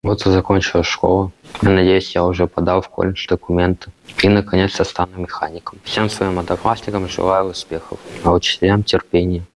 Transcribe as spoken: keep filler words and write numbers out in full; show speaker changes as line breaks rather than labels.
Вот и закончила школу. Я надеюсь, я уже подал в колледж документы. И, наконец-то, стану механиком. Всем своим одноклассникам желаю успехов, а учителям терпения.